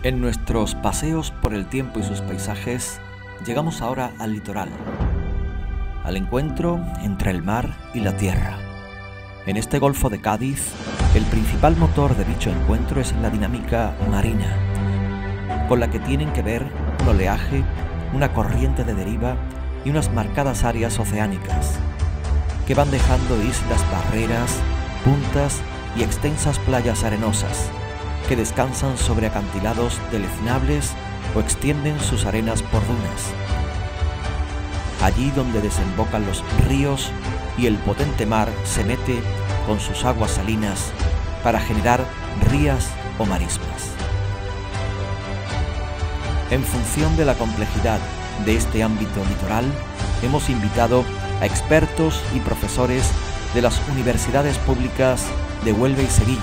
En nuestros paseos por el tiempo y sus paisajes, llegamos ahora al litoral, al encuentro entre el mar y la tierra. En este Golfo de Cádiz, el principal motor de dicho encuentro es la dinámica marina, con la que tienen que ver un oleaje, una corriente de deriva y unas marcadas áreas oceánicas, que van dejando islas barreras, puntas y extensas playas arenosas, que descansan sobre acantilados deleznables o extienden sus arenas por dunas. Allí donde desembocan los ríos y el potente mar se mete con sus aguas salinas para generar rías o marismas. En función de la complejidad de este ámbito litoral, hemos invitado a expertos y profesores de las universidades públicas de Huelva y Sevilla,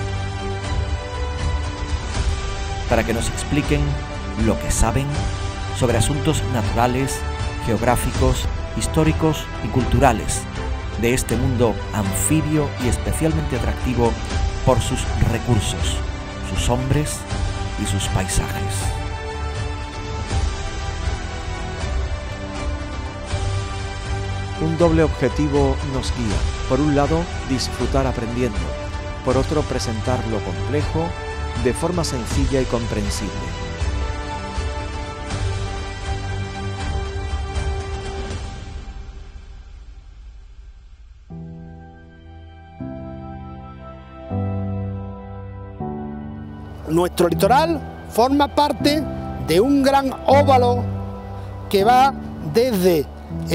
para que nos expliquen lo que saben sobre asuntos naturales, geográficos, históricos y culturales de este mundo anfibio y especialmente atractivo por sus recursos, sus hombres y sus paisajes. Un doble objetivo nos guía. Por un lado, disfrutar aprendiendo. Por otro, presentar lo complejo de forma sencilla y comprensible. Nuestro litoral forma parte de un gran óvalo que va desde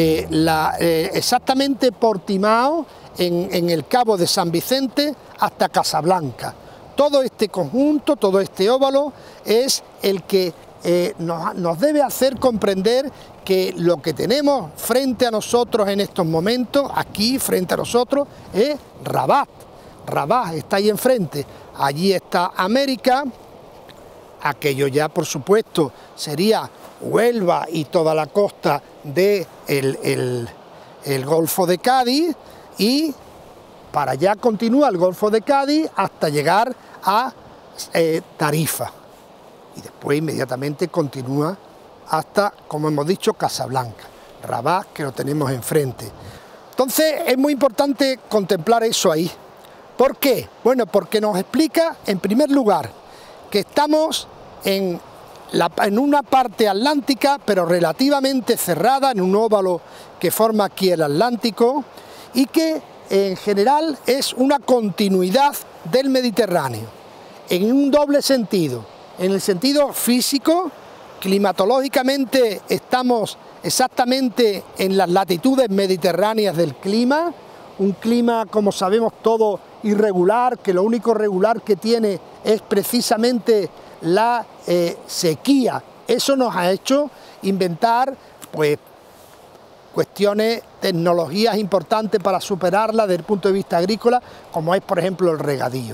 exactamente Portimao, en el Cabo de San Vicente, hasta Casablanca. Todo este conjunto, todo este óvalo es el que nos debe hacer comprender que lo que tenemos frente a nosotros en estos momentos, aquí frente a nosotros, es Rabat. Rabat está ahí enfrente, allí está América, aquello ya por supuesto sería Huelva y toda la costa del el Golfo de Cádiz, y para allá continúa el Golfo de Cádiz hasta llegar a Tarifa, y después inmediatamente continúa hasta, como hemos dicho, Casablanca, Rabat, que lo tenemos enfrente. Entonces es muy importante contemplar eso ahí. ¿Por qué? Bueno, porque nos explica, en primer lugar, que estamos en una parte atlántica, pero relativamente cerrada, en un óvalo que forma aquí el Atlántico, y que en general es una continuidad del Mediterráneo, en un doble sentido. En el sentido físico, climatológicamente estamos exactamente en las latitudes mediterráneas del clima, un clima, como sabemos todos, irregular, que lo único regular que tiene es precisamente la sequía. Eso nos ha hecho inventar pues cuestiones, tecnologías importantes para superarla desde el punto de vista agrícola, como es por ejemplo el regadío.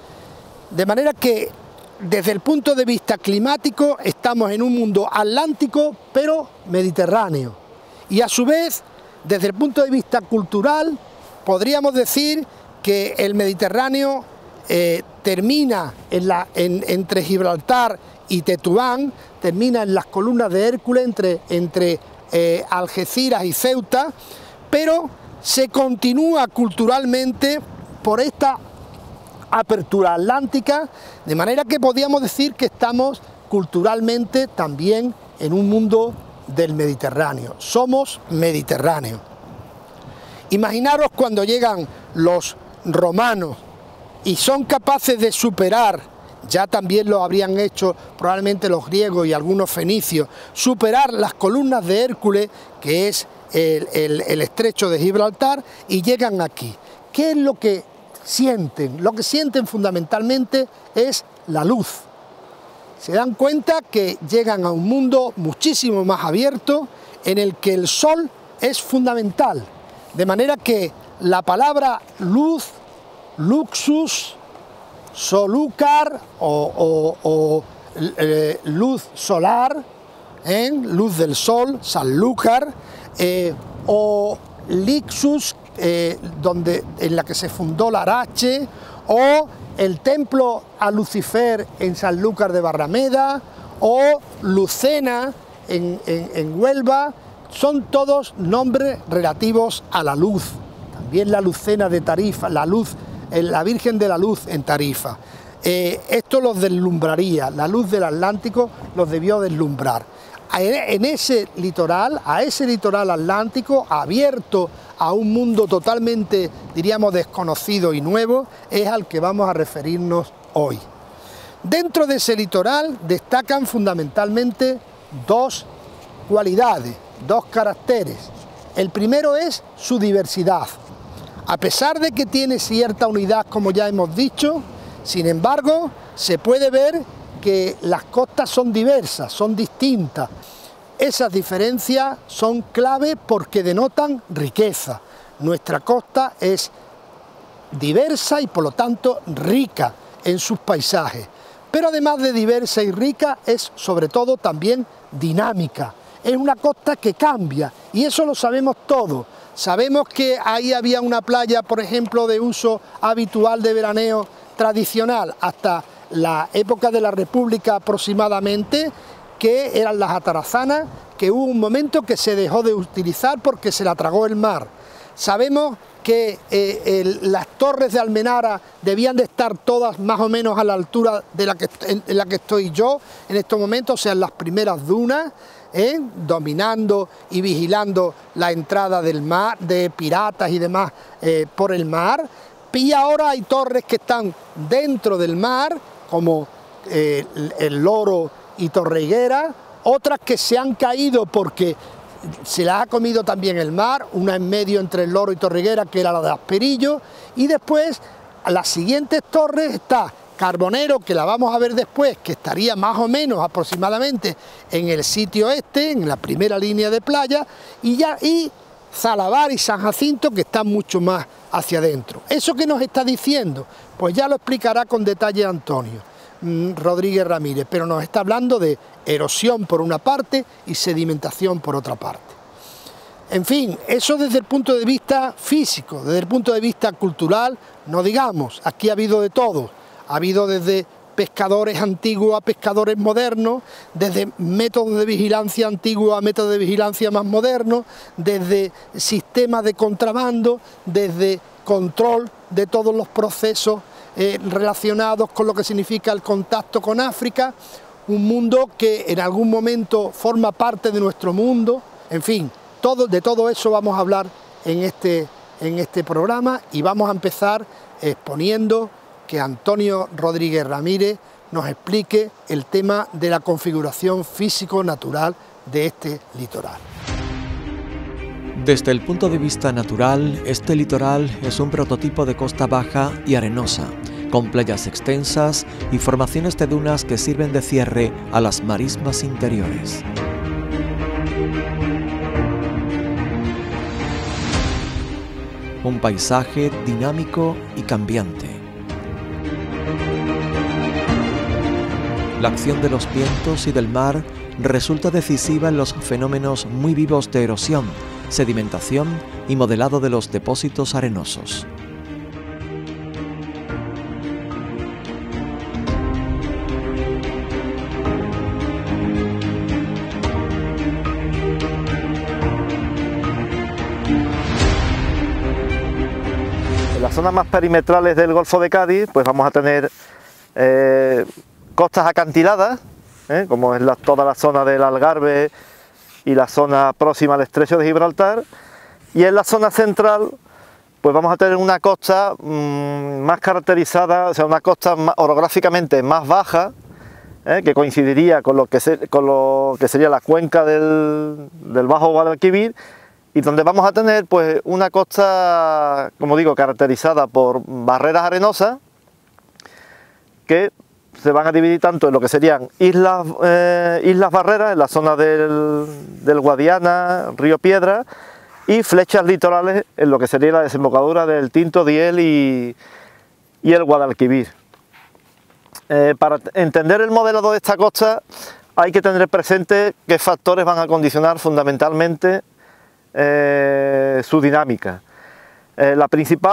De manera que desde el punto de vista climático estamos en un mundo atlántico pero mediterráneo, y a su vez desde el punto de vista cultural podríamos decir que el Mediterráneo termina entre Gibraltar y Tetuán, termina en las columnas de Hércules entre Algeciras y Ceuta, pero se continúa culturalmente por esta apertura atlántica, de manera que podríamos decir que estamos culturalmente también en un mundo del Mediterráneo. Somos mediterráneos. Imaginaros cuando llegan los romanos y son capaces de superar, ya también lo habrían hecho probablemente los griegos y algunos fenicios, superar las columnas de Hércules, que es el estrecho de Gibraltar, y llegan aquí. ¿Qué es lo que sienten? Lo que sienten fundamentalmente es la luz. Se dan cuenta que llegan a un mundo muchísimo más abierto, en el que el sol es fundamental, de manera que la palabra luz, luxus, solúcar o luz solar, luz del sol, sanlúcar, o lixus, en la que se fundó Larache, o el templo a Lucifer en Sanlúcar de Barrameda, o Lucena en Huelva, son todos nombres relativos a la luz. También la Lucena de Tarifa, la Virgen de la Luz en Tarifa. Esto los deslumbraría, la luz del Atlántico los debió deslumbrar. En ese litoral, a ese litoral atlántico abierto a un mundo totalmente, diríamos, desconocido y nuevo, es al que vamos a referirnos hoy. Dentro de ese litoral destacan fundamentalmente dos cualidades, dos caracteres. El primero es su diversidad. A pesar de que tiene cierta unidad, como ya hemos dicho, sin embargo, se puede ver que las costas son diversas, son distintas. Esas diferencias son clave porque denotan riqueza. Nuestra costa es diversa y por lo tanto rica en sus paisajes. Pero además de diversa y rica, es sobre todo también dinámica. Es una costa que cambia y eso lo sabemos todos. Sabemos que ahí había una playa, por ejemplo, de uso habitual de veraneo tradicional hasta la época de la República aproximadamente, que eran las atarazanas, que hubo un momento que se dejó de utilizar porque se la tragó el mar. Sabemos que las torres de Almenara debían de estar todas más o menos a la altura de en la que estoy yo en estos momentos, o sea, en las primeras dunas, dominando y vigilando la entrada del mar, de piratas y demás por el mar. Y ahora hay torres que están dentro del mar, como el Loro y Torre-Higuera, otras que se han caído porque se las ha comido también el mar, una en medio entre el Loro y Torre-Higuera, que era la de Asperillo, y después a las siguientes torres está Carbonero, que la vamos a ver después, que estaría más o menos aproximadamente en el sitio este, en la primera línea de playa, y Zalabar y San Jacinto, que están mucho más hacia adentro. ¿Eso qué nos está diciendo? Pues ya lo explicará con detalle Antonio Rodríguez Ramírez, pero nos está hablando de erosión por una parte y sedimentación por otra parte. En fin, eso desde el punto de vista físico, desde el punto de vista cultural, no digamos, aquí ha habido de todo, ha habido desde pescadores antiguos a pescadores modernos, desde métodos de vigilancia antiguos a métodos de vigilancia más modernos, desde sistemas de contrabando, desde control de todos los procesos relacionados con lo que significa el contacto con África, un mundo que en algún momento forma parte de nuestro mundo. En fin, de todo eso vamos a hablar en este programa, y vamos a empezar exponiendo que Antonio Rodríguez Ramírez nos explique el tema de la configuración físico-natural de este litoral. Desde el punto de vista natural, este litoral es un prototipo de costa baja y arenosa, con playas extensas y formaciones de dunas que sirven de cierre a las marismas interiores. Un paisaje dinámico y cambiante. La acción de los vientos y del mar resulta decisiva en los fenómenos muy vivos de erosión, sedimentación y modelado de los depósitos arenosos. En las zonas más perimetrales del Golfo de Cádiz, pues vamos a tener costas acantiladas, como es toda la zona del Algarve y la zona próxima al estrecho de Gibraltar, y en la zona central pues vamos a tener una costa más caracterizada, o sea, una costa orográficamente más baja, que coincidiría con lo que sería la cuenca del Bajo Guadalquivir, y donde vamos a tener pues una costa, como digo, caracterizada por barreras arenosas que se van a dividir tanto en lo que serían islas barreras, en la zona del Guadiana, Río Piedra, y flechas litorales en lo que sería la desembocadura del Tinto, Diel y el Guadalquivir. Para entender el modelado de esta costa hay que tener presente qué factores van a condicionar fundamentalmente su dinámica. La principal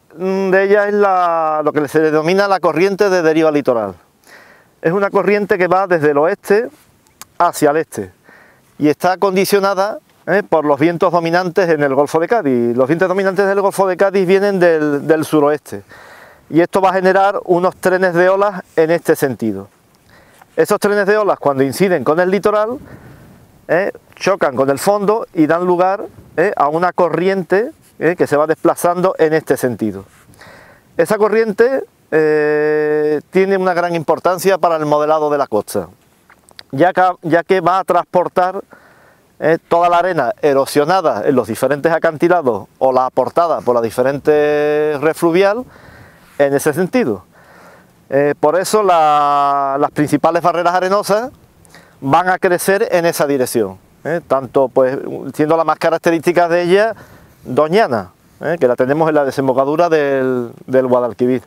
de ella es lo que se denomina la corriente de deriva litoral. Es una corriente que va desde el oeste hacia el este y está condicionada por los vientos dominantes en el Golfo de Cádiz. Los vientos dominantes del Golfo de Cádiz vienen del suroeste y esto va a generar unos trenes de olas en este sentido. Esos trenes de olas, cuando inciden con el litoral, chocan con el fondo y dan lugar a una corriente que se va desplazando en este sentido. Esa corriente tiene una gran importancia para el modelado de la costa, ya que va a transportar toda la arena erosionada en los diferentes acantilados o la aportada por la diferente red fluvial en ese sentido. Por eso las principales barreras arenosas van a crecer en esa dirección, tanto pues siendo la más característica de ella Doñana, que la tenemos en la desembocadura del Guadalquivir.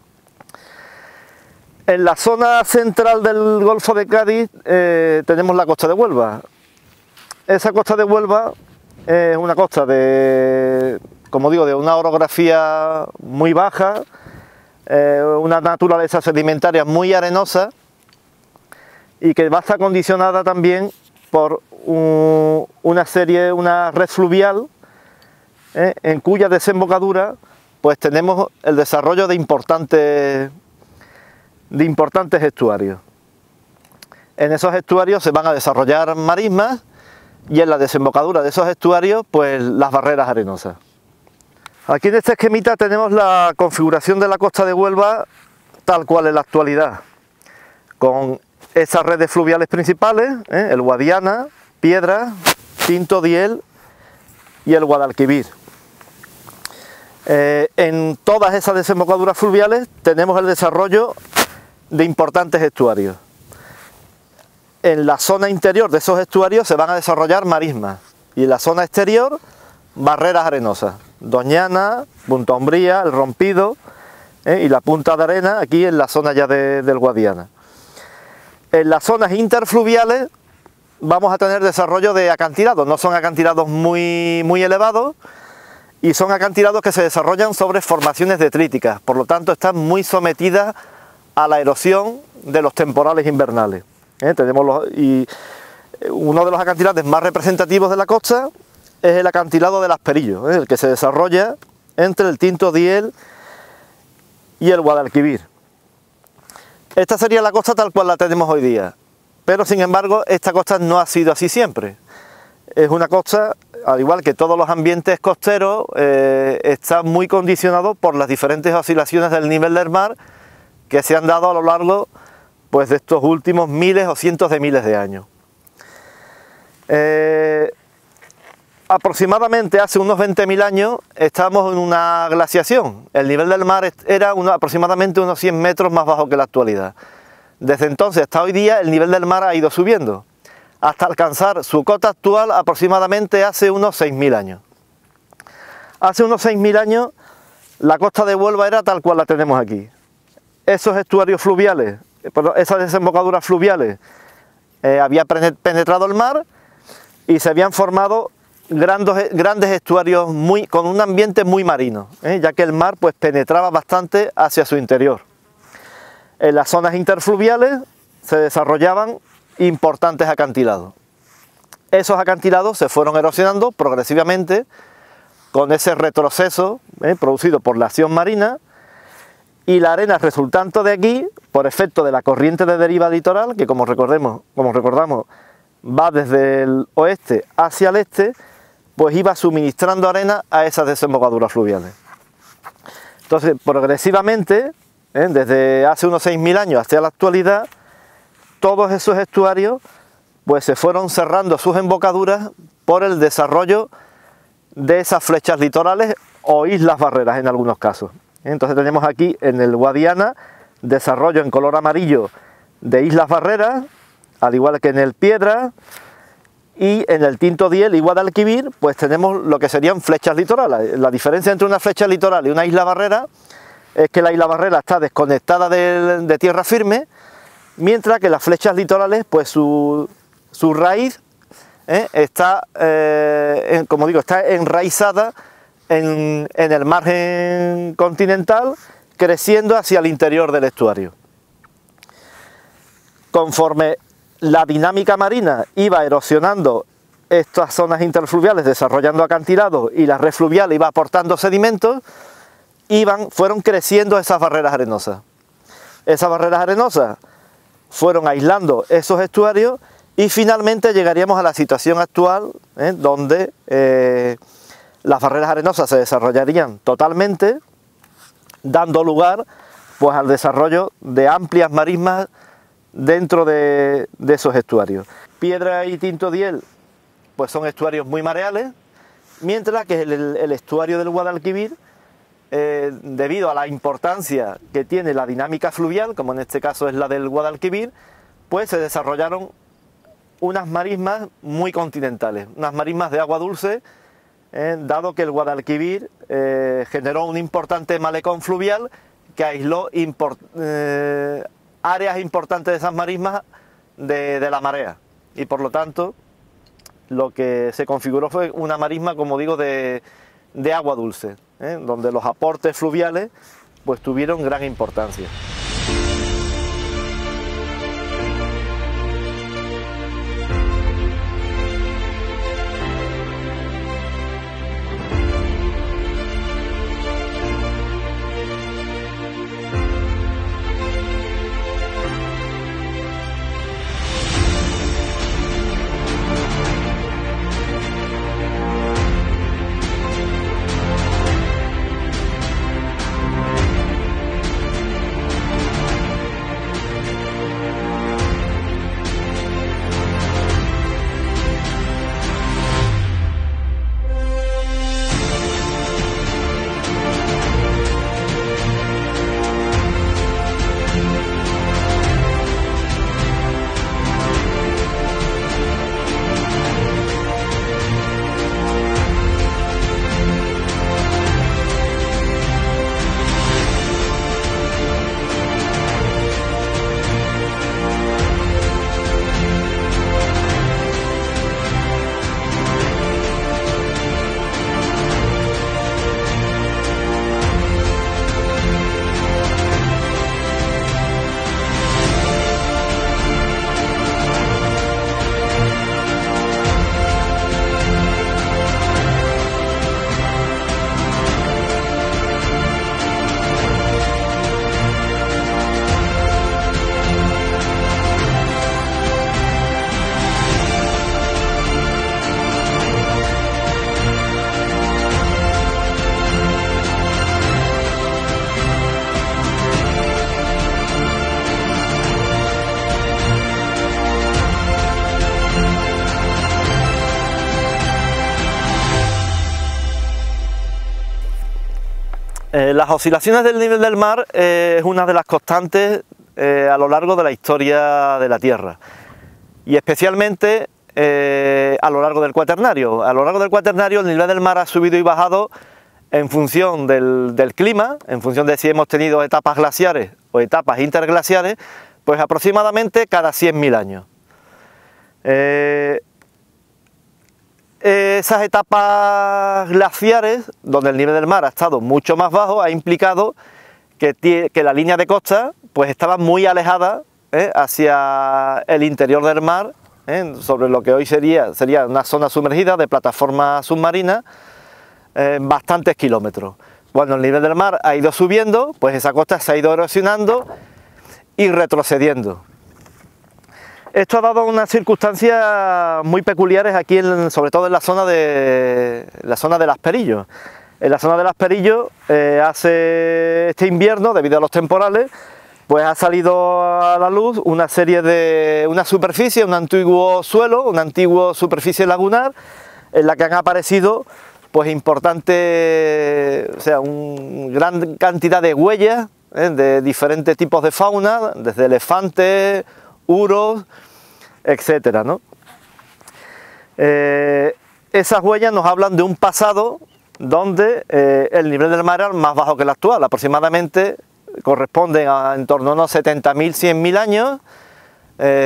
En la zona central del Golfo de Cádiz tenemos la costa de Huelva. Esa costa de Huelva es una costa de, como digo, de una orografía muy baja, una naturaleza sedimentaria muy arenosa y que va a estar condicionada también por una red fluvial en cuya desembocadura pues tenemos el desarrollo de importantes estuarios. En esos estuarios se van a desarrollar marismas y en la desembocadura de esos estuarios pues las barreras arenosas. Aquí en este esquemita tenemos la configuración de la costa de Huelva tal cual en la actualidad, con esas redes fluviales principales, el Guadiana, Piedra, Tinto Diel y el Guadalquivir. En todas esas desembocaduras fluviales tenemos el desarrollo de importantes estuarios. En la zona interior de esos estuarios se van a desarrollar marismas y en la zona exterior barreras arenosas, Doñana, Punta Umbría, el Rompido y la Punta de Arena aquí en la zona ya del Guadiana. En las zonas interfluviales vamos a tener desarrollo de acantilados, no son acantilados muy elevados y son acantilados que se desarrollan sobre formaciones detríticas, por lo tanto están muy sometidas a la erosión de los temporales invernales. Y uno de los acantilados más representativos de la costa es el acantilado del Asperillo, el que se desarrolla entre el Tinto Diel y el Guadalquivir. Esta sería la costa tal cual la tenemos hoy día, pero sin embargo esta costa no ha sido así siempre. Es una costa, al igual que todos los ambientes costeros, está muy condicionado por las diferentes oscilaciones del nivel del mar que se han dado a lo largo pues, de estos últimos miles o cientos de miles de años. Aproximadamente hace unos 20.000 años estamos en una glaciación. El nivel del mar era aproximadamente unos 100 metros más bajo que la actualidad. Desde entonces hasta hoy día el nivel del mar ha ido subiendo, hasta alcanzar su cota actual aproximadamente hace unos 6.000 años. Hace unos 6.000 años la costa de Huelva era tal cual la tenemos aquí. Esos estuarios fluviales, esas desembocaduras fluviales, había penetrado el mar y se habían formado grandes estuarios con un ambiente muy marino, ya que el mar pues, penetraba bastante hacia su interior. En las zonas interfluviales se desarrollaban importantes acantilados. Esos acantilados se fueron erosionando progresivamente con ese retroceso producido por la acción marina, y la arena resultante de aquí, por efecto de la corriente de deriva litoral, que como recordamos va desde el oeste hacia el este, pues iba suministrando arena a esas desembocaduras fluviales. Entonces, progresivamente, desde hace unos 6.000 años hasta la actualidad, todos esos estuarios pues se fueron cerrando sus embocaduras por el desarrollo de esas flechas litorales o islas barreras en algunos casos. Entonces tenemos aquí en el Guadiana desarrollo en color amarillo de islas barreras, al igual que en el Piedra, y en el Tinto Diel y Guadalquivir pues tenemos lo que serían flechas litorales. La diferencia entre una flecha litoral y una isla barrera es que la isla barrera está desconectada de tierra firme, mientras que las flechas litorales pues su raíz está, como digo, está enraizada en el margen continental, creciendo hacia el interior del estuario. Conforme la dinámica marina iba erosionando estas zonas interfluviales, desarrollando acantilados, y la red fluvial iba aportando sedimentos, fueron creciendo esas barreras arenosas. Esas barreras arenosas fueron aislando esos estuarios y finalmente llegaríamos a la situación actual, donde las barreras arenosas se desarrollarían totalmente, dando lugar pues al desarrollo de amplias marismas dentro de esos estuarios. Piedra y Tinto Diel pues son estuarios muy mareales, mientras que el estuario del Guadalquivir, debido a la importancia que tiene la dinámica fluvial, como en este caso es la del Guadalquivir, pues se desarrollaron unas marismas muy continentales, unas marismas de agua dulce, dado que el Guadalquivir generó un importante malecón fluvial que aisló áreas importantes de esas marismas de la marea, y por lo tanto lo que se configuró fue una marisma, como digo, de agua dulce, donde los aportes fluviales pues tuvieron gran importancia. Las oscilaciones del nivel del mar es una de las constantes a lo largo de la historia de la Tierra, y especialmente a lo largo del Cuaternario. A lo largo del Cuaternario el nivel del mar ha subido y bajado en función del clima, en función de si hemos tenido etapas glaciares o etapas interglaciares, pues aproximadamente cada 100.000 años. Esas etapas glaciares, donde el nivel del mar ha estado mucho más bajo, ha implicado que la línea de costa pues estaba muy alejada hacia el interior del mar, sobre lo que hoy sería una zona sumergida de plataforma submarina, bastantes kilómetros. Cuando el nivel del mar ha ido subiendo, pues esa costa se ha ido erosionando y retrocediendo. Esto ha dado unas circunstancias muy peculiares aquí, sobre todo en la zona de Las Perillos. En la zona de Las Perillos, este invierno, debido a los temporales, pues ha salido a la luz una superficie, un antiguo suelo, una antigua superficie lagunar, en la que han aparecido pues importantes, una gran cantidad de huellas de diferentes tipos de fauna, desde elefantes, uros, etcétera, ¿no? Esas huellas nos hablan de un pasado donde el nivel del mar era más bajo que el actual, aproximadamente corresponden a en torno a unos 70.000, 100.000 años,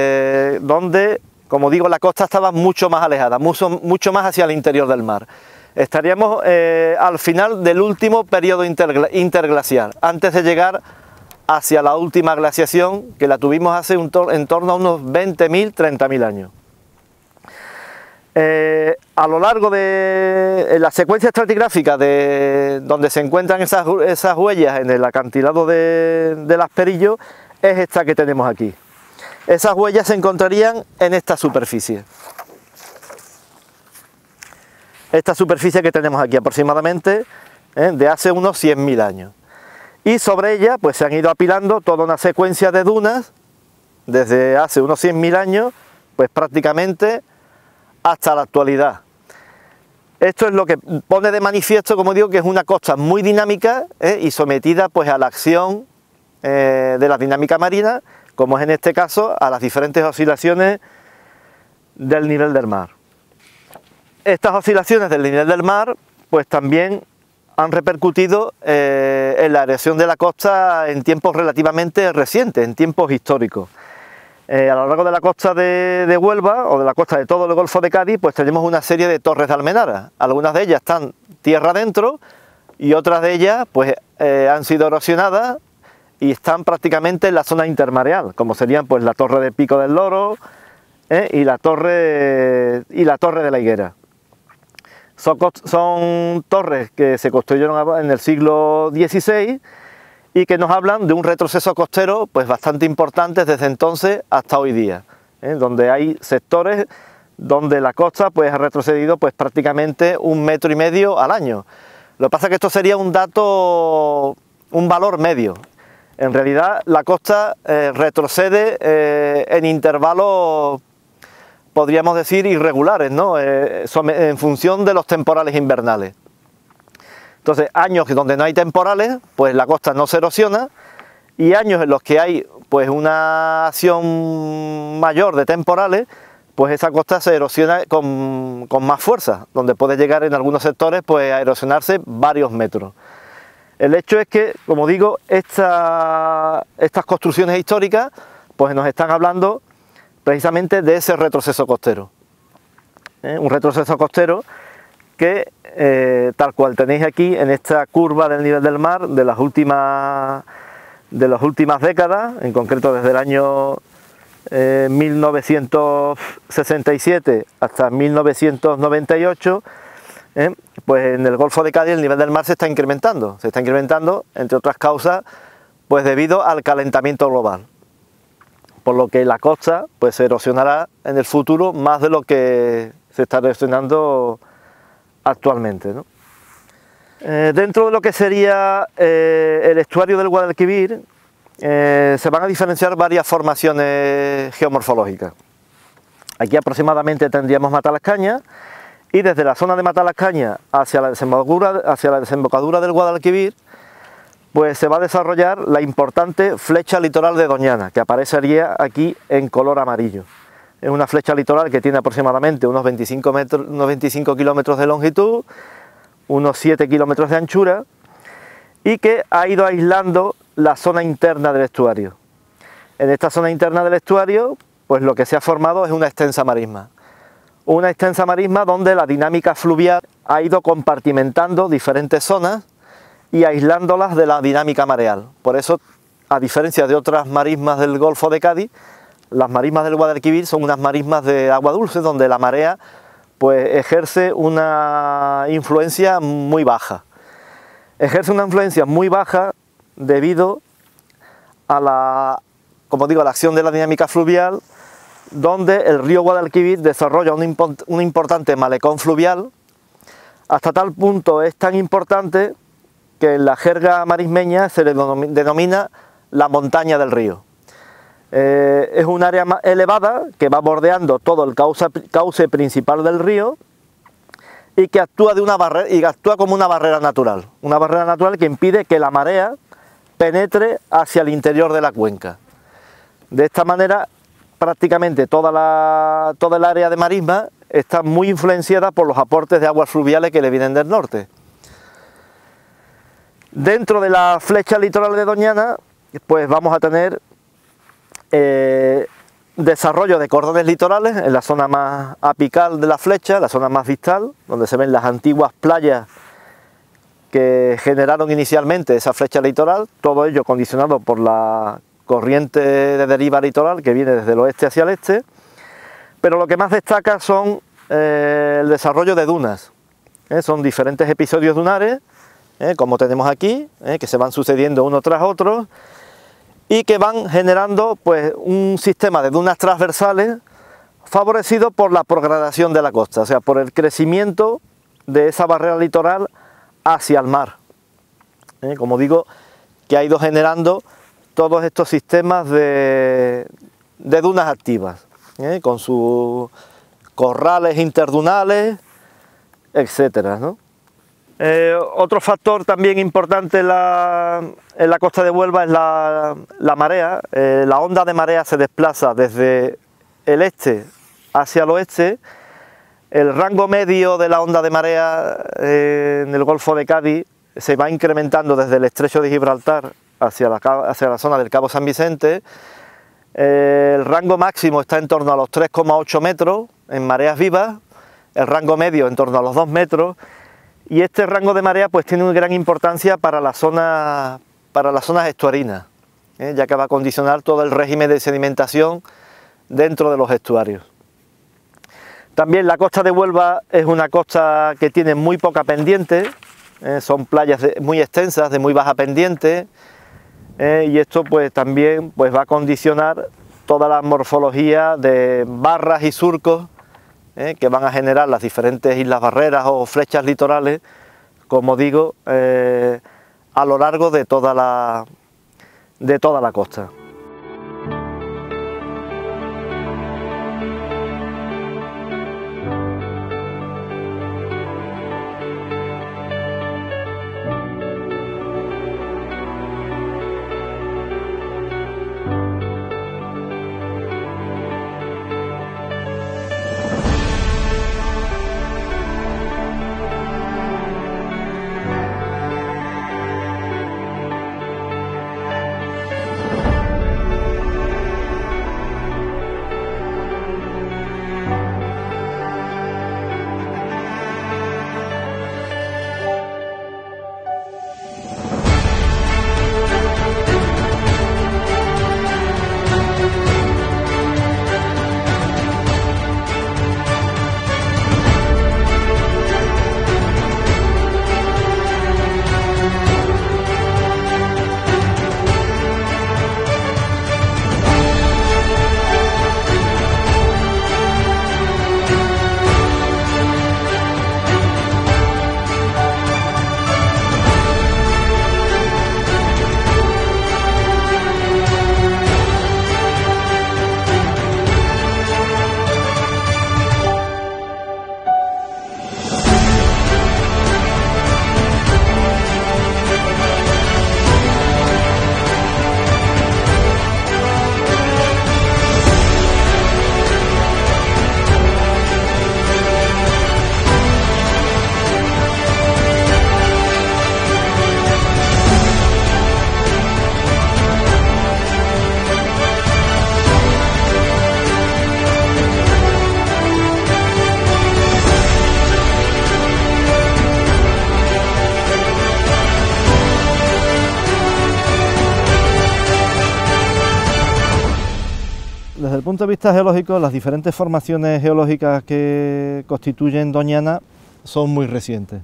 donde, como digo, la costa estaba mucho más alejada, mucho más hacia el interior del mar. Estaríamos al final del último periodo interglacial, antes de llegar hacia la última glaciación, que la tuvimos hace en torno a unos 20.000, 30.000 años. A lo largo de la secuencia estratigráfica donde se encuentran esas huellas en el acantilado del Asperillo, es esta que tenemos aquí. Esas huellas se encontrarían en esta superficie. Esta superficie que tenemos aquí aproximadamente, de hace unos 100.000 años. Y sobre ella pues se han ido apilando toda una secuencia de dunas desde hace unos 100.000 años, pues prácticamente hasta la actualidad. Esto es lo que pone de manifiesto, como digo, que es una costa muy dinámica y sometida pues a la acción de la dinámica marina, como es en este caso a las diferentes oscilaciones del nivel del mar. Estas oscilaciones del nivel del mar pues también han repercutido en la erosión de la costa en tiempos relativamente recientes, en tiempos históricos. A lo largo de la costa de Huelva, o de la costa de todo el Golfo de Cádiz, pues tenemos una serie de torres de almenara. Algunas de ellas están tierra adentro y otras de ellas pues han sido erosionadas y están prácticamente en la zona intermareal, como serían pues la torre de Pico del Loro y la torre de la Higuera. Son torres que se construyeron en el siglo XVI y que nos hablan de un retroceso costero pues bastante importante desde entonces hasta hoy día, donde hay sectores donde la costa pues ha retrocedido pues prácticamente 1,5 metros al año. Lo que pasa es que esto sería un dato, un valor medio. En realidad la costa retrocede en intervalos, podríamos decir, irregulares, ¿no? En función de los temporales invernales. Entonces, años donde no hay temporales, pues la costa no se erosiona, y años en los que hay pues una acción mayor de temporales, pues esa costa se erosiona con más fuerza, donde puede llegar en algunos sectores pues a erosionarse varios metros. El hecho es que, como digo, estas construcciones históricas pues nos están hablando precisamente de ese retroceso costero. Un retroceso costero que, tal cual tenéis aquí en esta curva del nivel del mar de las últimas décadas, en concreto desde el año 1967 hasta 1998, pues en el Golfo de Cádiz el nivel del mar se está incrementando, entre otras causas pues debido al calentamiento global, por lo que la costa pues se erosionará en el futuro más de lo que se está erosionando actualmente, ¿no? Dentro de lo que sería el estuario del Guadalquivir se van a diferenciar varias formaciones geomorfológicas. Aquí aproximadamente tendríamos Matalascaña, y desde la zona de Matalascaña hacia la desembocadura del Guadalquivir pues se va a desarrollar la importante flecha litoral de Doñana, que aparecería aquí en color amarillo. Es una flecha litoral que tiene aproximadamente unos 25 kilómetros de longitud, unos 7 kilómetros de anchura, y que ha ido aislando la zona interna del estuario. En esta zona interna del estuario, pues lo que se ha formado es una extensa marisma. Una extensa marisma donde la dinámica fluvial ha ido compartimentando diferentes zonas y aislándolas de la dinámica mareal. Por eso, a diferencia de otras marismas del Golfo de Cádiz, las marismas del Guadalquivir son unas marismas de agua dulce, donde la marea pues ejerce una influencia muy baja. Ejerce una influencia muy baja debido a la acción de la dinámica fluvial, donde el río Guadalquivir desarrolla un importante malecón fluvial. Hasta tal punto es tan importante que en la jerga marismeña se le denomina la montaña del río. Es un área elevada que va bordeando todo el cauce principal del río y que actúa como una barrera natural que impide que la marea penetre hacia el interior de la cuenca. De esta manera, prácticamente toda el área de marisma está muy influenciada por los aportes de aguas fluviales que le vienen del norte. Dentro de la flecha litoral de Doñana, pues vamos a tener desarrollo de cordones litorales en la zona más apical de la flecha, la zona más distal, donde se ven las antiguas playas que generaron inicialmente esa flecha litoral, todo ello condicionado por la corriente de deriva litoral que viene desde el oeste hacia el este, pero lo que más destaca son el desarrollo de dunas. Son diferentes episodios dunares, como tenemos aquí, que se van sucediendo uno tras otro y que van generando pues, un sistema de dunas transversales favorecido por la progradación de la costa, o sea, por el crecimiento de esa barrera litoral hacia el mar. Como digo, que ha ido generando todos estos sistemas de dunas activas, con sus corrales interdunales, etcétera, ¿no? Otro factor también importante en la costa de Huelva es la marea. La onda de marea se desplaza desde el este hacia el oeste. El rango medio de la onda de marea en el Golfo de Cádiz se va incrementando desde el estrecho de Gibraltar hacia la zona del Cabo San Vicente. El rango máximo está en torno a los 3,8 metros en mareas vivas, el rango medio en torno a los 2 metros, y este rango de marea pues tiene una gran importancia para las zonas estuarinas, ya que va a condicionar todo el régimen de sedimentación dentro de los estuarios. También la costa de Huelva es una costa que tiene muy poca pendiente, son playas muy extensas, de muy baja pendiente, y esto pues también pues, va a condicionar toda la morfología de barras y surcos que van a generar las diferentes islas barreras o flechas litorales, como digo, a lo largo de toda la costa. Desde el punto de vista geológico, las diferentes formaciones geológicas que constituyen Doñana son muy recientes.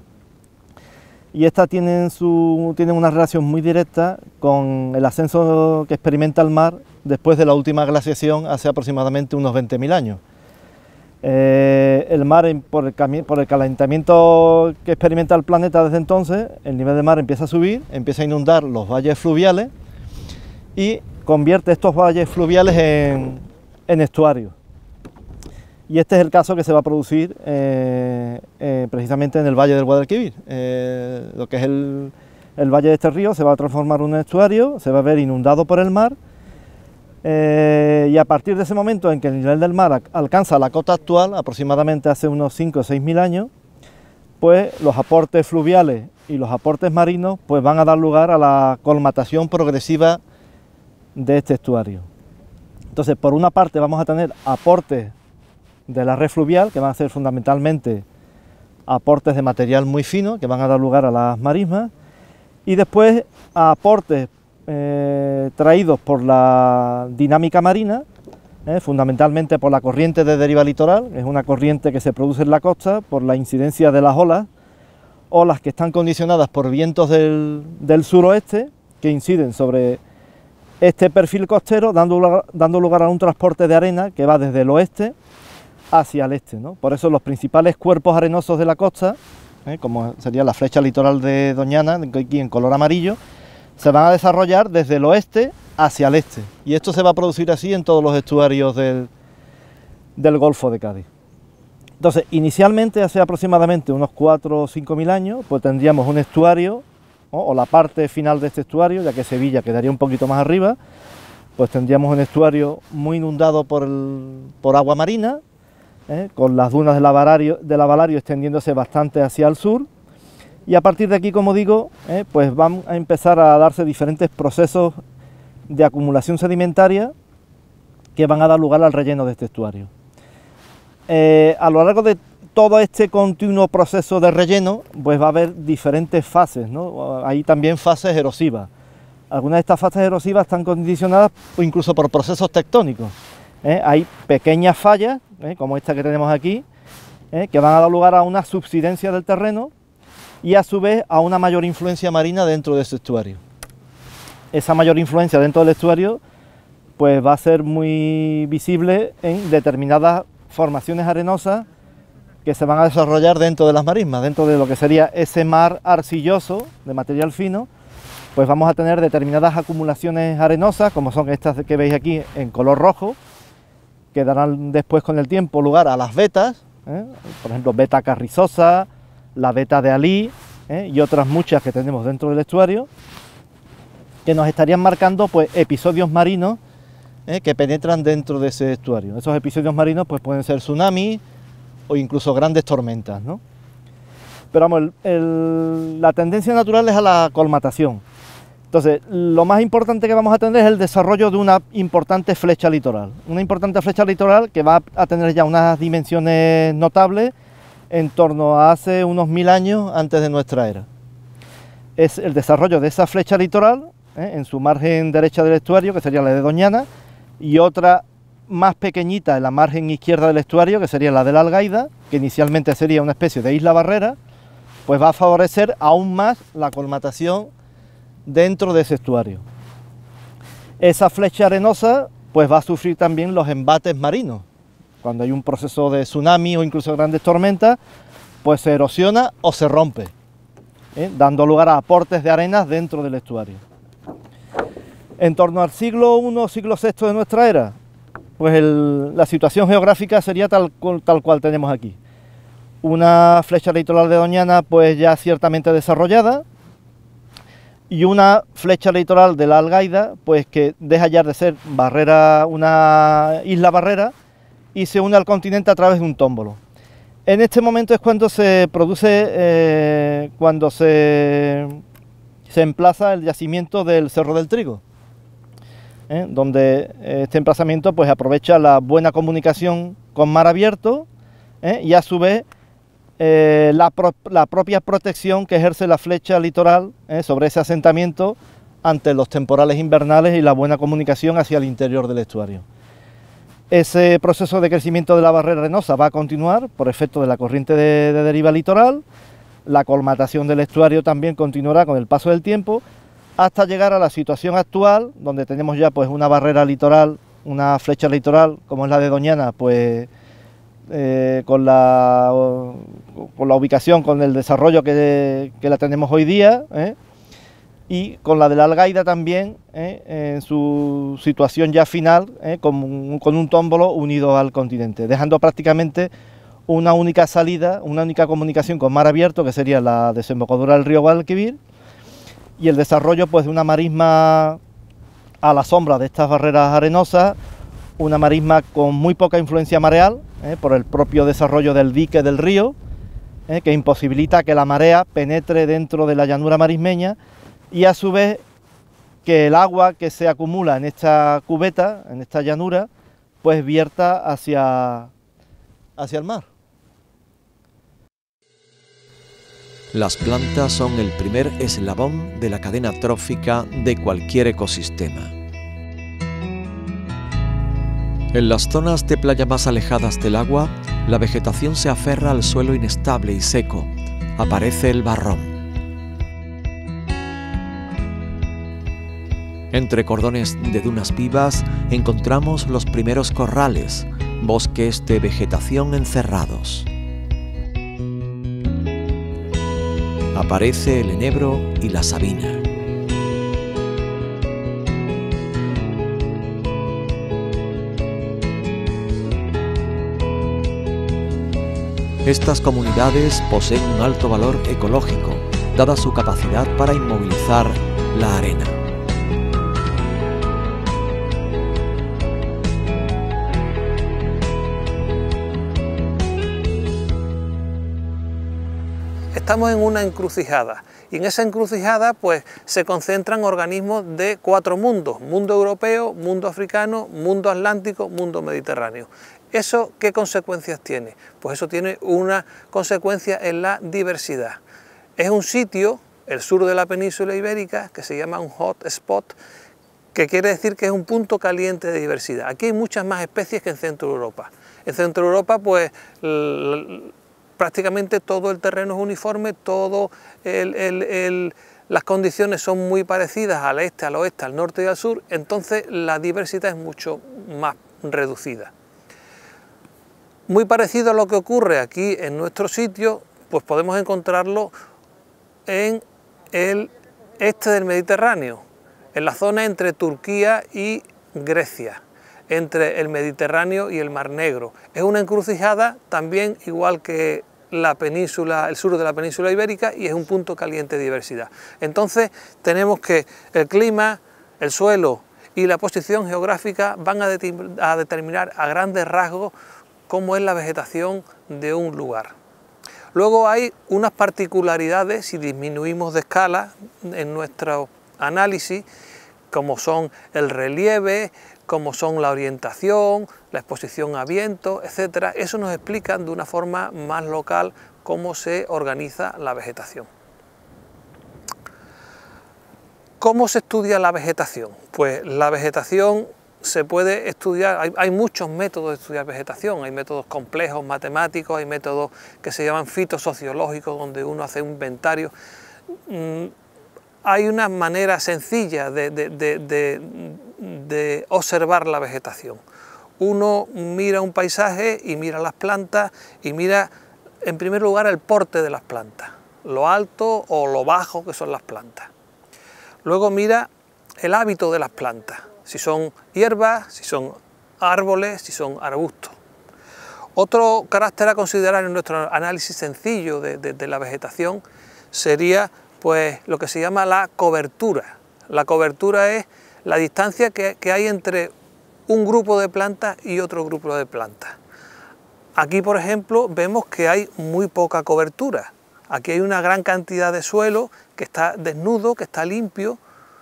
Y estas tienen una relación muy directa con el ascenso que experimenta el mar después de la última glaciación hace aproximadamente unos 20.000 años. El mar, por el calentamiento que experimenta el planeta desde entonces, el nivel del mar empieza a subir, empieza a inundar los valles fluviales y convierte estos valles fluviales en estuarios. Y este es el caso que se va a producir precisamente en el valle del Guadalquivir. Lo que es el valle de este río se va a transformar en un estuario, se va a ver inundado por el mar, y a partir de ese momento en que el nivel del mar alcanza la cota actual, aproximadamente hace unos 5 o 6.000 años, pues los aportes fluviales y los aportes marinos pues van a dar lugar a la colmatación progresiva de este estuario. Entonces, por una parte vamos a tener aportes de la red fluvial, que van a ser fundamentalmente aportes de material muy fino, que van a dar lugar a las marismas, y después aportes traídos por la dinámica marina, fundamentalmente por la corriente de deriva litoral, es una corriente que se produce en la costa por la incidencia de las olas que están condicionadas por vientos del suroeste, que inciden sobre este perfil costero, dando lugar a un transporte de arena que va desde el oeste hacia el este, ¿no? Por eso los principales cuerpos arenosos de la costa, como sería la flecha litoral de Doñana, aquí en color amarillo, se van a desarrollar desde el oeste hacia el este, y esto se va a producir así en todos los estuarios del Golfo de Cádiz. Entonces, inicialmente, hace aproximadamente unos 4 o 5 mil años, pues tendríamos un estuario, ¿no? O la parte final de este estuario, ya que Sevilla quedaría un poquito más arriba, pues tendríamos un estuario muy inundado por agua marina, con las dunas del Avalario extendiéndose bastante hacia el sur, y a partir de aquí, como digo, pues van a empezar a darse diferentes procesos de acumulación sedimentaria que van a dar lugar al relleno de este estuario. A lo largo de todo este continuo proceso de relleno, pues va a haber diferentes fases, ¿no? Hay también fases erosivas. Algunas de estas fases erosivas están condicionadas incluso por procesos tectónicos. Hay pequeñas fallas, como esta que tenemos aquí, que van a dar lugar a una subsidencia del terreno y a su vez a una mayor influencia marina dentro de ese estuario. Esa mayor influencia dentro del estuario pues va a ser muy visible en determinadas formaciones arenosas que se van a desarrollar dentro de las marismas, dentro de lo que sería ese mar arcilloso de material fino, pues vamos a tener determinadas acumulaciones arenosas, como son estas que veis aquí en color rojo, que darán después con el tiempo lugar a las vetas, por ejemplo veta carrizosa, la veta de Alí, y otras muchas que tenemos dentro del estuario, que nos estarían marcando pues episodios marinos que penetran dentro de ese estuario. Esos episodios marinos pues pueden ser tsunamis o incluso grandes tormentas, ¿no? Pero vamos, la tendencia natural es a la colmatación. Entonces, lo más importante que vamos a tener es el desarrollo de una importante flecha litoral. Una importante flecha litoral que va a tener ya unas dimensiones notables en torno a hace unos 1000 años antes de nuestra era. Es el desarrollo de esa flecha litoral en su margen derecha del estuario, que sería la de Doñana, y otra más pequeñita en la margen izquierda del estuario, que sería la de la Algaida, que inicialmente sería una especie de isla barrera, pues va a favorecer aún más la colmatación dentro de ese estuario. Esa flecha arenosa pues va a sufrir también los embates marinos. Cuando hay un proceso de tsunami o incluso grandes tormentas, pues se erosiona o se rompe, dando lugar a aportes de arenas dentro del estuario. En torno al siglo I, siglo VI de nuestra era, pues la situación geográfica sería tal cual tenemos aquí. Una flecha litoral de Doñana pues ya ciertamente desarrollada, y una flecha litoral de la Algaida pues que deja ya de ser barrera, una isla barrera, y se une al continente a través de un tómbolo. En este momento es cuando se produce, cuando se emplaza el yacimiento del Cerro del Trigo, donde este emplazamiento pues aprovecha la buena comunicación con mar abierto, y a su vez la propia protección que ejerce la flecha litoral sobre ese asentamiento ante los temporales invernales y la buena comunicación hacia el interior del estuario. Ese proceso de crecimiento de la barrera arenosa va a continuar por efecto de la corriente de deriva litoral. La colmatación del estuario también continuará con el paso del tiempo, hasta llegar a la situación actual, donde tenemos ya pues una barrera litoral, una flecha litoral como es la de Doñana, pues con la ubicación, con el desarrollo que la tenemos hoy día, y con la de la Algaida también, en su situación ya final, con un tómbolo unido al continente, dejando prácticamente una única salida, una única comunicación con mar abierto, que sería la desembocadura del río Guadalquivir, y el desarrollo pues de una marisma a la sombra de estas barreras arenosas, una marisma con muy poca influencia mareal, por el propio desarrollo del dique del río, que imposibilita que la marea penetre dentro de la llanura marismeña, y a su vez que el agua que se acumula en esta cubeta, en esta llanura, pues vierta hacia el mar. Las plantas son el primer eslabón de la cadena trófica de cualquier ecosistema. En las zonas de playa más alejadas del agua, la vegetación se aferra al suelo inestable y seco. Aparece el barrón. Entre cordones de dunas vivas encontramos los primeros corrales, bosques de vegetación encerrados. Aparece el enebro y la sabina. Estas comunidades poseen un alto valor ecológico, dada su capacidad para inmovilizar la arena. Estamos en una encrucijada y en esa encrucijada pues se concentran organismos de 4 mundos: mundo europeo, mundo africano, mundo atlántico, mundo mediterráneo. ¿Eso qué consecuencias tiene? Pues eso tiene una consecuencia en la diversidad. Es un sitio, el sur de la península ibérica, que se llama un hot spot, que quiere decir que es un punto caliente de diversidad. Aquí hay muchas más especies que en Centro Europa. En Centro Europa pues prácticamente todo el terreno es uniforme, las condiciones son muy parecidas al este, al oeste, al norte y al sur, entonces la diversidad es mucho más reducida. Muy parecido a lo que ocurre aquí en nuestro sitio, pues podemos encontrarlo en el este del Mediterráneo, en la zona entre Turquía y Grecia, entre el Mediterráneo y el Mar Negro. Es una encrucijada también igual que la península, el sur de la península ibérica, y es un punto caliente de diversidad. Entonces tenemos que el clima, el suelo y la posición geográfica van a determinar a grandes rasgos cómo es la vegetación de un lugar. Luego hay unas particularidades, si disminuimos de escala en nuestro análisis, como son el relieve, como son la orientación, la exposición a viento, etc. Eso nos explica de una forma más local cómo se organiza la vegetación. ¿Cómo se estudia la vegetación? Pues la vegetación se puede estudiar, hay muchos métodos de estudiar vegetación, hay métodos complejos, matemáticos, hay métodos que se llaman fitosociológicos, donde uno hace un inventario. Hay una manera sencilla de observar la vegetación. Uno mira un paisaje y mira las plantas y mira en primer lugar el porte de las plantas, lo alto o lo bajo que son las plantas. Luego mira el hábito de las plantas, si son hierbas, si son árboles, si son arbustos. Otro carácter a considerar en nuestro análisis sencillo de la vegetación sería pues lo que se llama la cobertura. La cobertura es la distancia que hay entre un grupo de plantas y otro grupo de plantas. Aquí, por ejemplo, vemos que hay muy poca cobertura. Aquí hay una gran cantidad de suelo que está desnudo, que está limpio,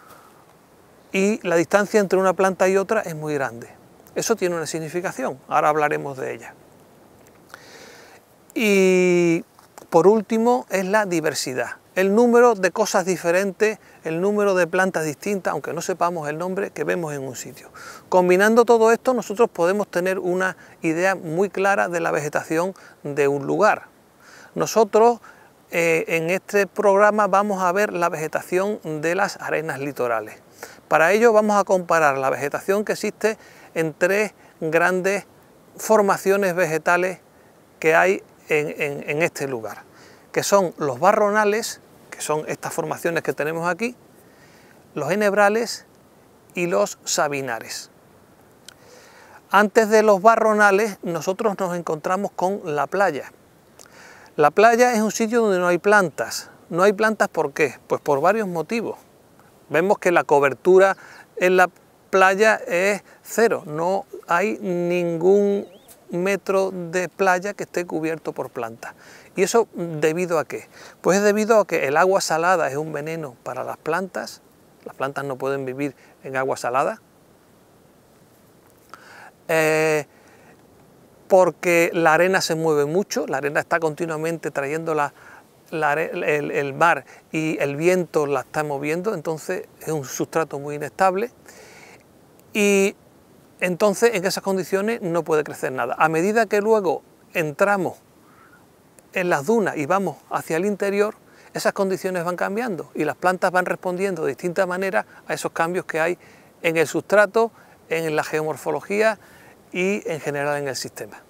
y la distancia entre una planta y otra es muy grande. Eso tiene una significación, ahora hablaremos de ella. Y por último es la diversidad, el número de cosas diferentes, el número de plantas distintas, aunque no sepamos el nombre, que vemos en un sitio. Combinando todo esto nosotros podemos tener una idea muy clara de la vegetación de un lugar. Nosotros en este programa vamos a ver la vegetación de las arenas litorales. Para ello vamos a comparar la vegetación que existe en 3 grandes formaciones vegetales que hay en este lugar, que son los barronales, que son estas formaciones que tenemos aquí, los enebrales y los sabinares. Antes de los barronales nosotros nos encontramos con la playa. La playa es un sitio donde no hay plantas. No hay plantas, ¿por qué? Pues por varios motivos. Vemos que la cobertura en la playa es 0, no hay ningún metro de playa que esté cubierto por plantas. ¿Y eso debido a qué? Pues es debido a que el agua salada es un veneno para las plantas Las plantas no pueden vivir en agua salada. Porque la arena se mueve mucho, la arena está continuamente trayendo el mar y el viento la está moviendo, entonces es un sustrato muy inestable y entonces en esas condiciones no puede crecer nada. A medida que luego entramos en las dunas y vamos hacia el interior, esas condiciones van cambiando y las plantas van respondiendo de distintas maneras a esos cambios que hay en el sustrato, en la geomorfología y en general en el sistema.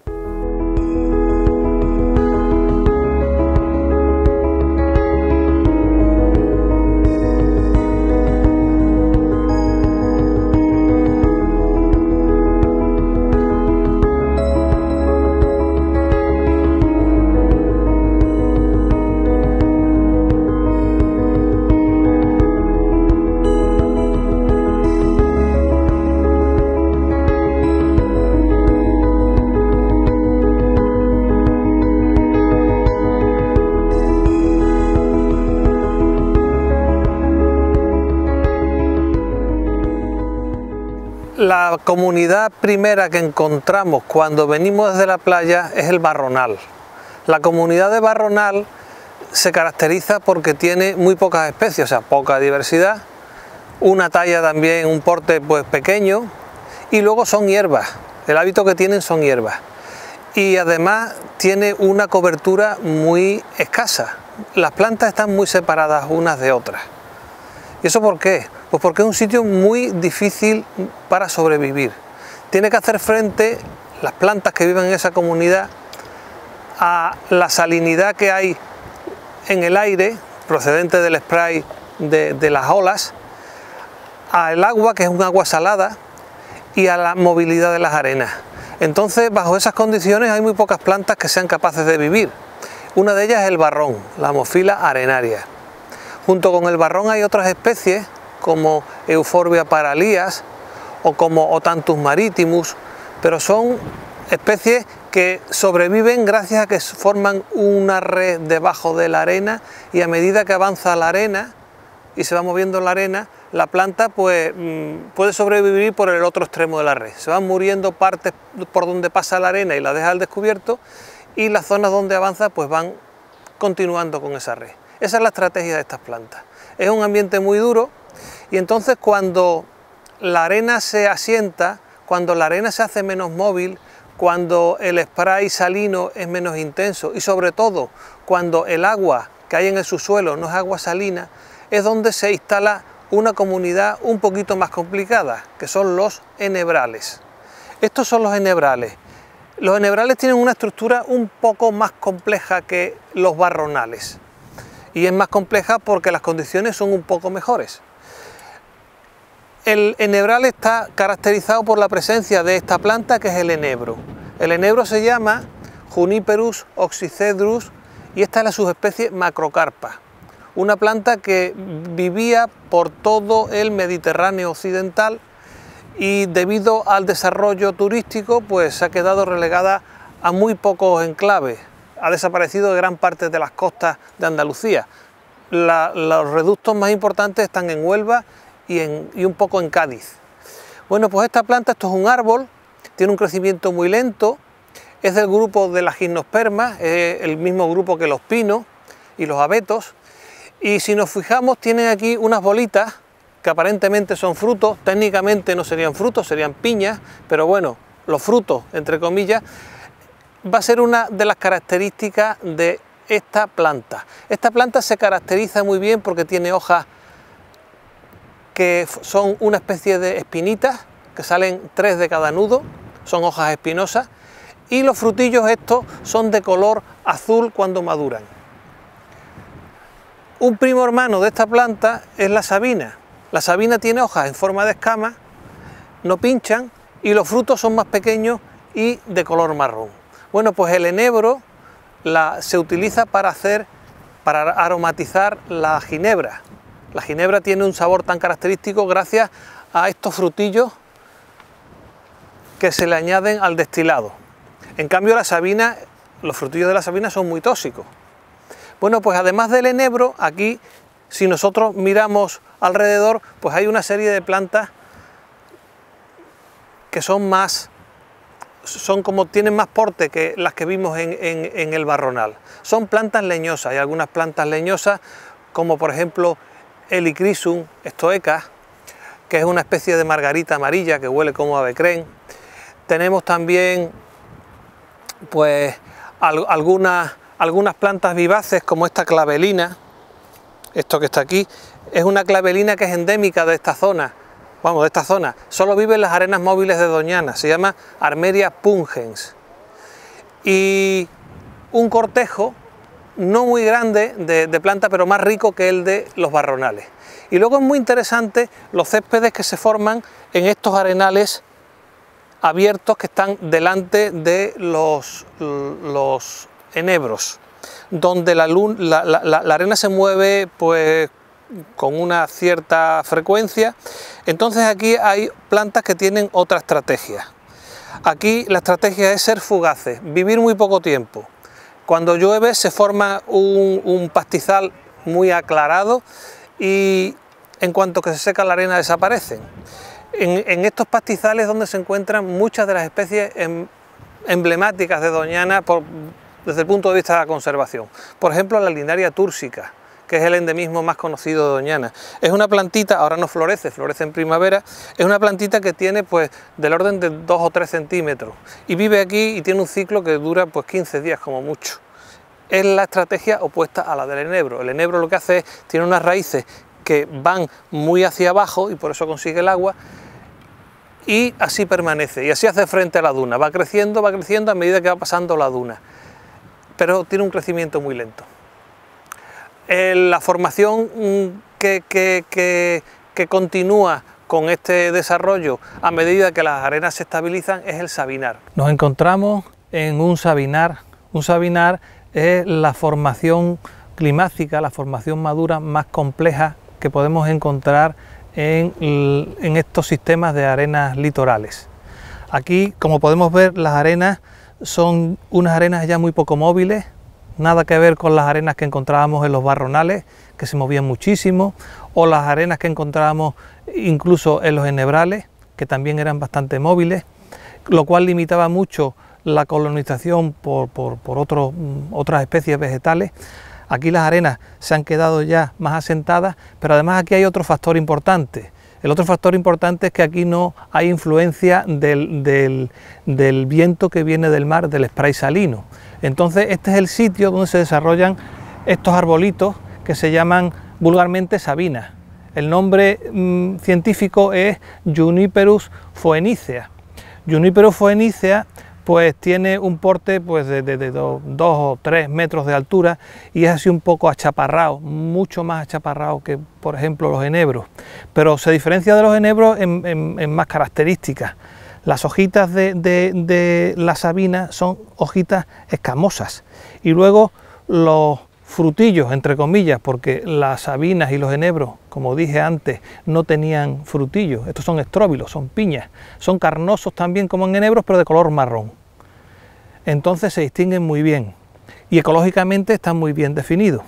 La comunidad primera que encontramos cuando venimos desde la playa es el barronal. La comunidad de barronal se caracteriza porque tiene muy pocas especies, o sea, poca diversidad, una talla también, un porte pues pequeño, y luego son hierbas, el hábito que tienen son hierbas. Y además tiene una cobertura muy escasa, las plantas están muy separadas unas de otras. ¿Y eso por qué? Pues porque es un sitio muy difícil para sobrevivir. Tiene que hacer frente, las plantas que viven en esa comunidad, a la salinidad que hay en el aire, procedente del spray de las olas, al agua, que es un agua salada, y a la movilidad de las arenas. Entonces, bajo esas condiciones hay muy pocas plantas que sean capaces de vivir. Una de ellas es el barrón, la Haemophila arenaria. Junto con el barrón hay otras especies como Euphorbia paralias o como Othanthus maritimus, pero son especies que sobreviven gracias a que forman una red debajo de la arena, y a medida que avanza la arena y se va moviendo la arena, la planta pues puede sobrevivir por el otro extremo de la red. Se van muriendo partes por donde pasa la arena y la deja al descubierto, y las zonas donde avanza pues van continuando con esa red. Esa es la estrategia de estas plantas. Es un ambiente muy duro, y entonces cuando la arena se asienta, cuando la arena se hace menos móvil, cuando el spray salino es menos intenso y sobre todo cuando el agua que hay en el subsuelo no es agua salina, es donde se instala una comunidad un poquito más complicada, que son los enhebrales. Estos son los enhebrales. Los enhebrales tienen una estructura un poco más compleja que los barronales, y es más compleja porque las condiciones son un poco mejores. El enhebral está caracterizado por la presencia de esta planta, que es el enebro. El enebro se llama Juniperus oxycedrus y esta es la subespecie Macrocarpa, una planta que vivía por todo el Mediterráneo occidental y debido al desarrollo turístico pues se ha quedado relegada a muy pocos enclaves. Ha desaparecido de gran parte de las costas de Andalucía. Los reductos más importantes están en Huelva y un poco en Cádiz. Bueno, pues esta planta, esto es un árbol, tiene un crecimiento muy lento, es del grupo de las gimnospermas, es el mismo grupo que los pinos y los abetos, y si nos fijamos tienen aquí unas bolitas que aparentemente son frutos, técnicamente no serían frutos, serían piñas, pero bueno, los frutos, entre comillas, va a ser una de las características de esta planta. Esta planta se caracteriza muy bien porque tiene hojas que son una especie de espinitas, que salen 3 de cada nudo, son hojas espinosas, y los frutillos estos son de color azul cuando maduran. Un primo hermano de esta planta es la sabina. La sabina tiene hojas en forma de escama, no pinchan, y los frutos son más pequeños y de color marrón. Bueno, pues el enebro se utiliza para aromatizar la ginebra. La ginebra tiene un sabor tan característico gracias a estos frutillos que se le añaden al destilado. En cambio la sabina, los frutillos de la sabina son muy tóxicos. Bueno, pues además del enebro, aquí si nosotros miramos alrededor, pues hay una serie de plantas que tienen más porte que las que vimos en el barronal. Son plantas leñosas, hay algunas plantas leñosas, como por ejemplo Helichrysum stoeca, que es una especie de margarita amarilla que huele como avecrén. Tenemos también pues algunas plantas vivaces, como esta clavelina. Esto que está aquí es una clavelina que es endémica de esta zona. Vamos, de esta zona. Solo vive en las arenas móviles de Doñana. Se llama Armeria pungens. Y un cortejo no muy grande de planta, pero más rico que el de los barronales. Y luego es muy interesante los céspedes que se forman en estos arenales abiertos que están delante de los enebros, donde la arena se mueve pues con una cierta frecuencia. Entonces aquí hay plantas que tienen otra estrategia. Aquí la estrategia es ser fugaces, vivir muy poco tiempo. Cuando llueve se forma un pastizal muy aclarado y en cuanto que se seca la arena desaparecen. En estos pastizales donde se encuentran muchas de las especies emblemáticas de Doñana desde el punto de vista de la conservación. Por ejemplo, la Linaria túrsica, que es el endemismo más conocido de Doñana. Es una plantita, ahora no florece, florece en primavera, es una plantita que tiene pues del orden de 2 o 3 centímetros y vive aquí y tiene un ciclo que dura pues 15 días como mucho. Es la estrategia opuesta a la del enebro. El enebro lo que hace es, tiene unas raíces que van muy hacia abajo y por eso consigue el agua y así permanece y así hace frente a la duna, va creciendo a medida que va pasando la duna, pero tiene un crecimiento muy lento. La formación que continúa con este desarrollo a medida que las arenas se estabilizan es el sabinar. Nos encontramos en un sabinar. Un sabinar es la formación climática, la formación madura más compleja que podemos encontrar en estos sistemas de arenas litorales. Aquí, como podemos ver, las arenas son unas arenas ya muy poco móviles, nada que ver con las arenas que encontrábamos en los barronales, que se movían muchísimo, o las arenas que encontrábamos incluso en los ennebrales, que también eran bastante móviles, lo cual limitaba mucho la colonización por otras especies vegetales. Aquí las arenas se han quedado ya más asentadas, pero además aquí hay otro factor importante. El otro factor importante es que aquí no hay influencia del viento que viene del mar, del spray salino. Entonces este es el sitio donde se desarrollan estos arbolitos que se llaman vulgarmente sabinas. El nombre científico es Juniperus phoenicea. Juniperus phoenicea pues tiene un porte pues de 2 o 3 metros de altura y es así un poco achaparrado, mucho más achaparrado que por ejemplo los enebros, pero se diferencia de los enebros en más características. Las hojitas de la sabina son hojitas escamosas y luego los frutillos, entre comillas, porque las sabinas y los enebros, como dije antes, no tenían frutillos. Estos son estróbilos, son piñas, son carnosos también como en enebros, pero de color marrón. Entonces se distinguen muy bien y ecológicamente están muy bien definidos.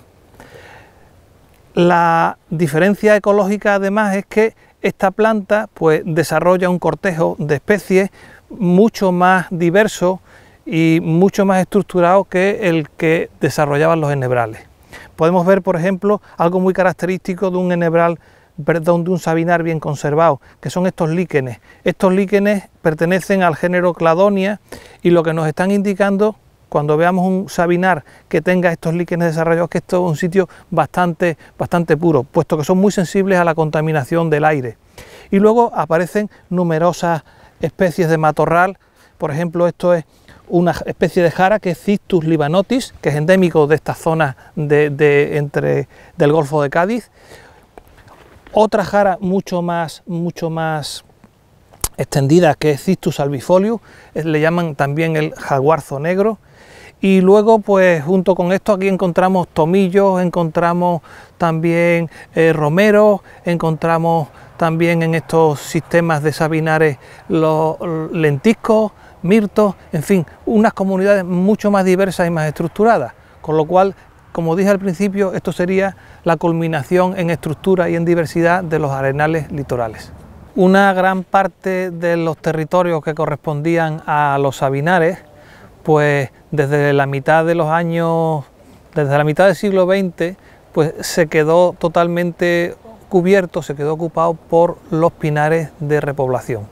La diferencia ecológica además es que esta planta pues desarrolla un cortejo de especies mucho más diverso y mucho más estructurado que el que desarrollaban los ennebrales. Podemos ver, por ejemplo, algo muy característico de un enebral, de un sabinar bien conservado, que son estos líquenes. Estos líquenes pertenecen al género Cladonia y lo que nos están indicando cuando veamos un sabinar que tenga estos líquenes desarrollados, que esto es un sitio bastante puro, puesto que son muy sensibles a la contaminación del aire. Y luego aparecen numerosas especies de matorral. Por ejemplo, esto es una especie de jara que es Cistus libanotis, que es endémico de esta zona del Golfo de Cádiz. Otra jara mucho más extendida, que es Cistus albifolius, le llaman también el jaguarzo negro. Y luego, pues junto con esto, aquí encontramos tomillos, encontramos también romeros, encontramos también en estos sistemas de sabinares los lentiscos, mirtos, en fin, unas comunidades mucho más diversas y más estructuradas, con lo cual como dije al principio, esto sería la culminación en estructura y en diversidad de los arenales litorales. Una gran parte de los territorios que correspondían a los sabinares, pues desde la mitad de los años, desde la mitad del siglo XX, pues se quedó totalmente cubierto, se quedó ocupado por los pinares de repoblación.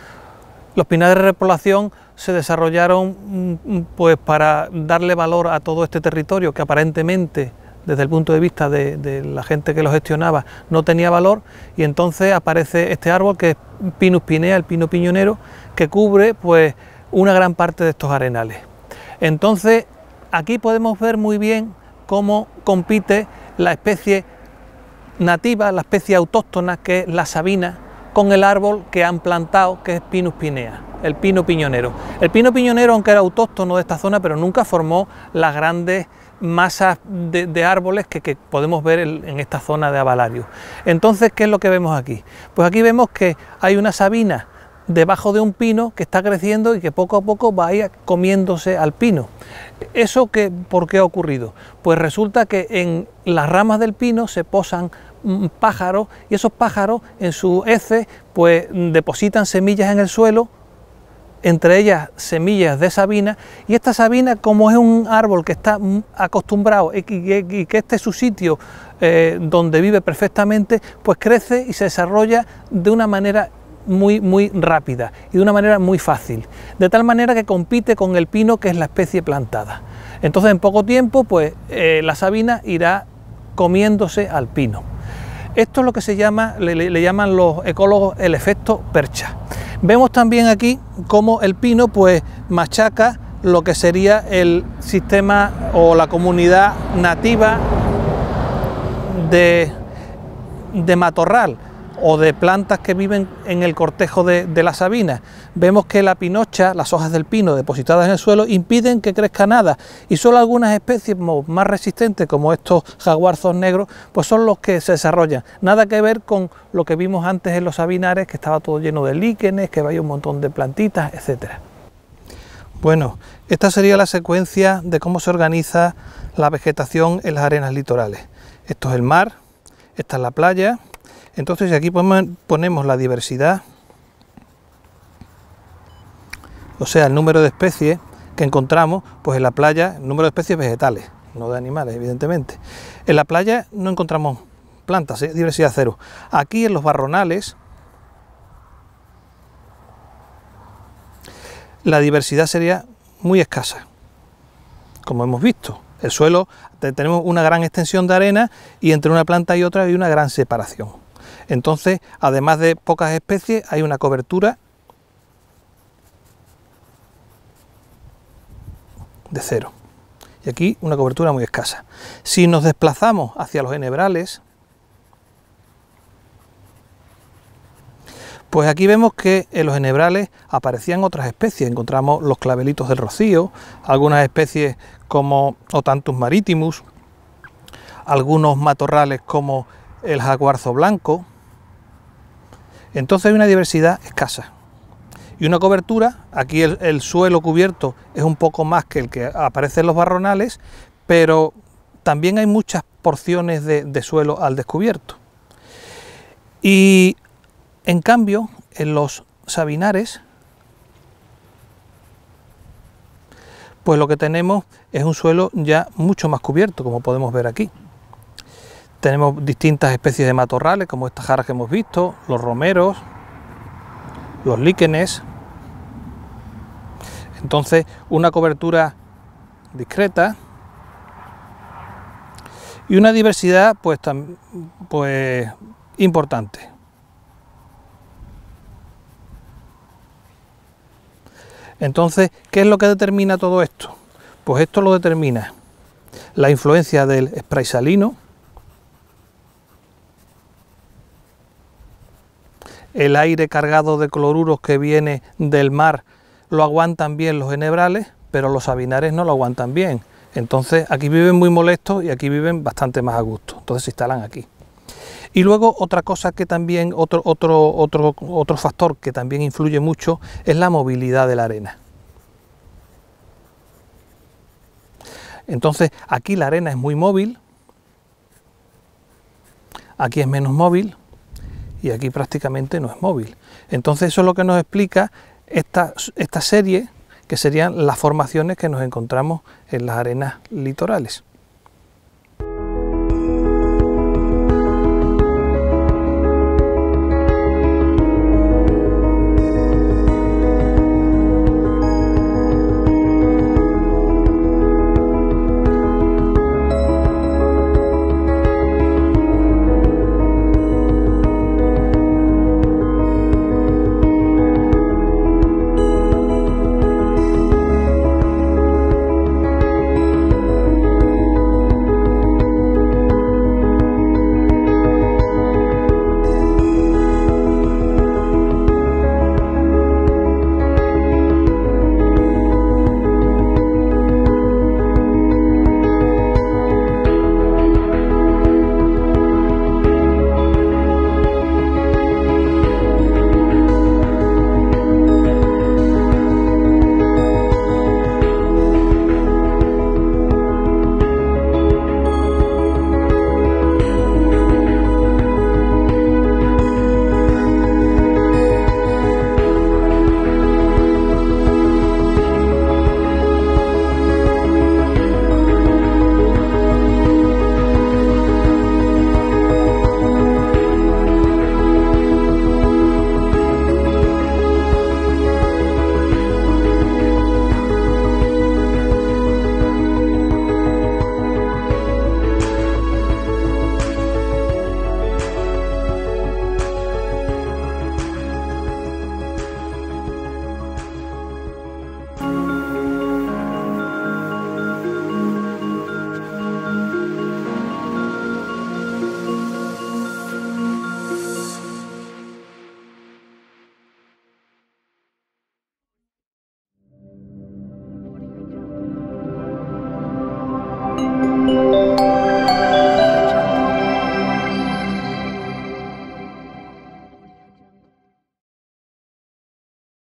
Los pinares de repoblación se desarrollaron pues para darle valor a todo este territorio que aparentemente, desde el punto de vista de la gente que lo gestionaba, no tenía valor, y entonces aparece este árbol que es Pinus pinea, el pino piñonero, que cubre pues una gran parte de estos arenales. Entonces aquí podemos ver muy bien cómo compite la especie nativa, la especie autóctona, que es la sabina, con el árbol que han plantado, que es Pinus pinea, el pino piñonero. El pino piñonero, aunque era autóctono de esta zona, pero nunca formó las grandes masas de árboles que podemos ver en esta zona de Avalarius. Entonces, ¿qué es lo que vemos aquí? Pues aquí vemos que hay una sabina debajo de un pino que está creciendo y que poco a poco va a ir comiéndose al pino. ¿Eso por qué ha ocurrido? Pues resulta que en las ramas del pino se posan pájaros, y esos pájaros en sus heces pues depositan semillas en el suelo, entre ellas semillas de sabina, y esta sabina, como es un árbol que está acostumbrado y que este es su sitio donde vive perfectamente, pues crece y se desarrolla de una manera muy rápida y de una manera muy fácil, de tal manera que compite con el pino, que es la especie plantada. Entonces en poco tiempo pues la sabina irá comiéndose al pino. Esto es lo que se llama, le llaman los ecólogos el efecto percha. Vemos también aquí cómo el pino pues machaca lo que sería el sistema o la comunidad nativa de matorral o de plantas que viven en el cortejo de la sabina. Vemos que la pinocha, las hojas del pino depositadas en el suelo, impiden que crezca nada, y solo algunas especies más resistentes, como estos jaguarzos negros, pues son los que se desarrollan. Nada que ver con lo que vimos antes en los sabinares, que estaba todo lleno de líquenes, que había un montón de plantitas, etcétera. Bueno, esta sería la secuencia de cómo se organiza la vegetación en las arenas litorales. Esto es el mar, esta es la playa. Entonces aquí ponemos la diversidad, o sea, el número de especies que encontramos pues en la playa, el número de especies vegetales, no de animales, evidentemente. En la playa no encontramos plantas, diversidad cero. Aquí en los barronales la diversidad sería muy escasa, como hemos visto. El suelo, tenemos una gran extensión de arena y entre una planta y otra hay una gran separación. Entonces, además de pocas especies, hay una cobertura de cero. Y aquí una cobertura muy escasa. Si nos desplazamos hacia los enebrales, pues aquí vemos que en los enebrales aparecían otras especies. Encontramos los clavelitos del rocío, algunas especies como Otanthus maritimus, algunos matorrales como el jaguarzo blanco. Entonces hay una diversidad escasa y una cobertura. Aquí el suelo cubierto es un poco más que el que aparece en los barronales, pero también hay muchas porciones de suelo al descubierto. Y en cambio, en los sabinares, pues lo que tenemos es un suelo ya mucho más cubierto, como podemos ver aquí. Tenemos distintas especies de matorrales, como estas jaras que hemos visto, los romeros, los líquenes. Entonces, una cobertura discreta y una diversidad pues importante. Entonces, ¿qué es lo que determina todo esto? Pues esto lo determina la influencia del spray salino, el aire cargado de cloruros que viene del mar lo aguantan bien los enebrales, pero los sabinares no lo aguantan bien. Entonces aquí viven muy molestos y aquí viven bastante más a gusto. Entonces se instalan aquí. Y luego otra cosa que también, otro factor que también influye mucho es la movilidad de la arena. Entonces aquí la arena es muy móvil, aquí es menos móvil y aquí prácticamente no es móvil. Entonces eso es lo que nos explica esta serie, que serían las formaciones que nos encontramos en las arenas litorales.